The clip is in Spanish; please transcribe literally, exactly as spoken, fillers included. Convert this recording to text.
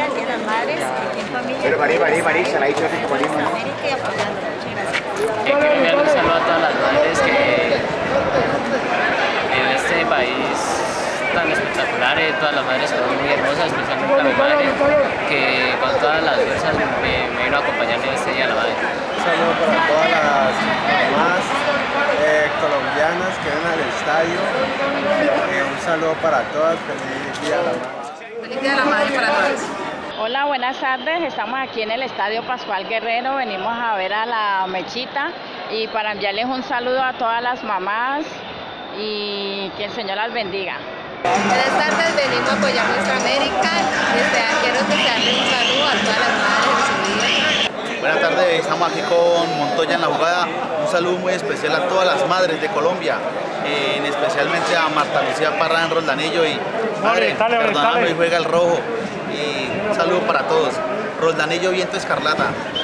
el Día de las Madres, aquí en familia. Pero María, María, María, se la ha dicho así como María. América y apoyando. Muchas gracias. Quiero enviar un saludo a todas las madres que en este país tan espectacular, eh, todas las madres son muy hermosas, especialmente a mi madre, que con todas las fuerzas me, me vino a acompañar en este Día de la Madre. Un saludo para todas las mamás eh, colombianas que ven al estadio. Eh, un saludo para todas, feliz Día de la Madre. Feliz Día de la Madre para todos. Hola, buenas tardes. Estamos aquí en el Estadio Pascual Guerrero. Venimos a ver a la Mechita y para enviarles un saludo a todas las mamás y que el Señor las bendiga. Buenas tardes, venimos a apoyar nuestra América. Desde, quiero desearle un saludo a todas las madres en su vida. Buenas tardes, estamos aquí con Montoya en la jugada. Un saludo muy especial a todas las madres de Colombia, eh, especialmente a Marta Lucía Parra en Roldanillo y madre, perdóname, hoy juega el rojo. Y un saludo para todos. Roldanillo Viento Escarlata.